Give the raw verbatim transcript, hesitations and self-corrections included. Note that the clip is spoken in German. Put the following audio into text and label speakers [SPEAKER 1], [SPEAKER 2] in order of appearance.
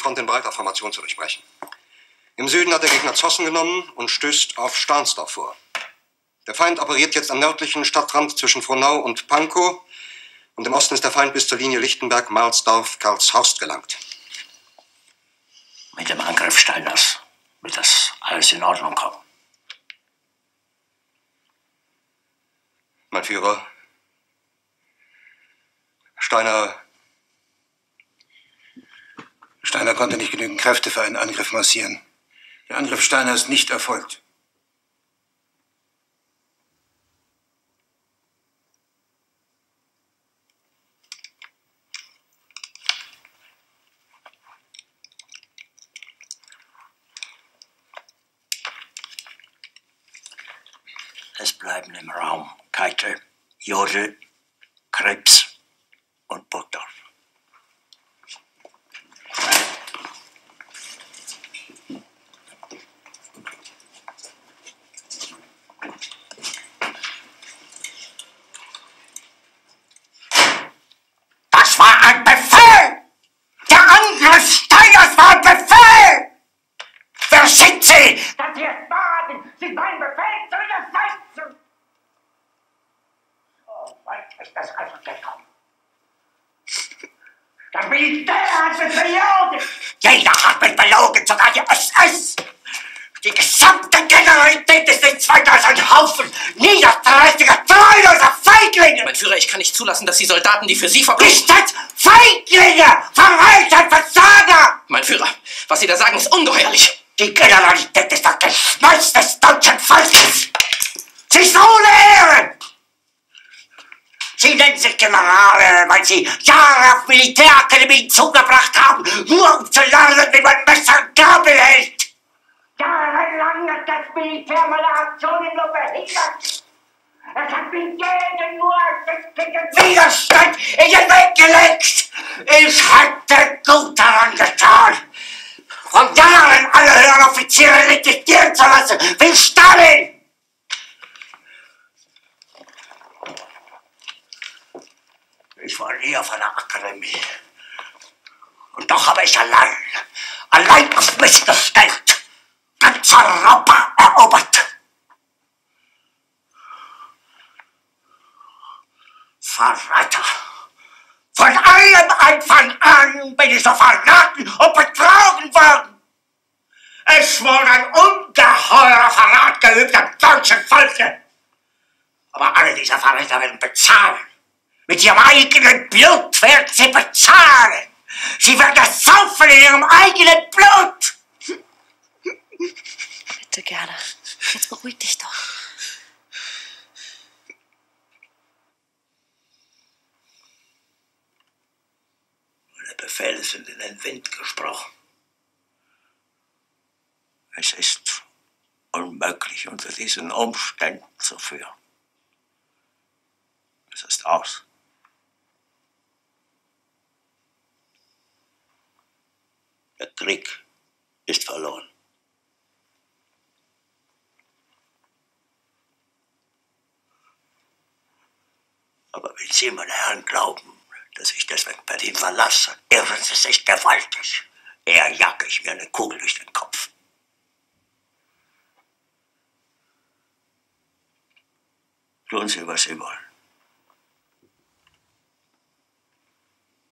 [SPEAKER 1] Front in breiter Formation zu durchbrechen. Im Süden hat der Gegner Zossen genommen und stößt auf Stahnsdorf vor. Der Feind operiert jetzt am nördlichen Stadtrand zwischen Frohnau und Pankow. Und im Osten ist der Feind bis zur Linie Lichtenberg-Marsdorf-Karlshorst gelangt.
[SPEAKER 2] Mit dem Angriff Steiners wird das alles in Ordnung kommen.
[SPEAKER 1] Mein Führer, Steiner...
[SPEAKER 3] Steiner konnte nicht genügend Kräfte für einen Angriff massieren. Der Angriff Steiner ist nicht erfolgt.
[SPEAKER 2] Es bleiben im Raum Keitel, Jodl, Krebs und Burgdorf.
[SPEAKER 4] Das war ein Befehl! Der Angriff Steiners war ein Befehl! Wer sind Sie? Dass Sie es wagen, sich meinen Befehl zu widersetzen! So weit ist das also gekommen. Das Militär hat mich belogen! Jeder hat mich belogen, sogar die S S! Die gesamte Generalität ist nichts weiter als ein Haufen niederträchtiger, treuloser Feiglinge!
[SPEAKER 5] Mein Führer, ich kann nicht zulassen, dass die Soldaten, die für Sie verbringen...
[SPEAKER 4] Nicht als Feiglinge! Verreiter, Versager!
[SPEAKER 5] Mein Führer, was Sie da sagen, ist ungeheuerlich!
[SPEAKER 4] Die Generalität ist das Geschmeiß des deutschen Volkes! Sie ist ohne Ehre! Sie nennen sich Generale, weil Sie Jahre auf Militärakademien zugebracht haben, nur um zu lernen, wie man Messer und Gabel hält! Jahrelang hat das Militär meine Aktionen nur behindert! Es hat mir jeden nur gegen Widerstand in den Weg gelegt! Ich hätte gut daran getan, von Jahren alle höheren Offiziere liquidieren zu lassen, wie Stalin! Ich war nie auf einer Akademie. Und doch habe ich allein, allein auf mich gestellt, ganz Europa erobert. Verräter! Von allem Anfang an bin ich so verraten und betrogen worden. Es wurde ein ungeheurer Verrat geübt am deutschen Volke. Aber alle diese Verräter werden bezahlen. Mit ihrem eigenen Blut werden sie bezahlen. Sie werden das saufen in ihrem eigenen Blut.
[SPEAKER 6] Bitte, Gerda. Jetzt beruhig dich doch.
[SPEAKER 2] Meine Befehle sind in den Wind gesprochen. Es ist unmöglich, unter diesen Umständen zu führen. Es ist aus. Der Krieg ist verloren. Aber wenn Sie, meine Herren, glauben, dass ich deswegen Berlin verlasse, irren Sie sich gewaltig. Eher jage ich mir eine Kugel durch den Kopf. Tun Sie, was Sie wollen.